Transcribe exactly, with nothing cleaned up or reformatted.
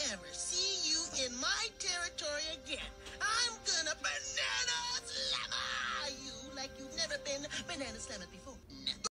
ever see you in my territory again, I'm gonna banana slammer you like you've never been banana slammed before.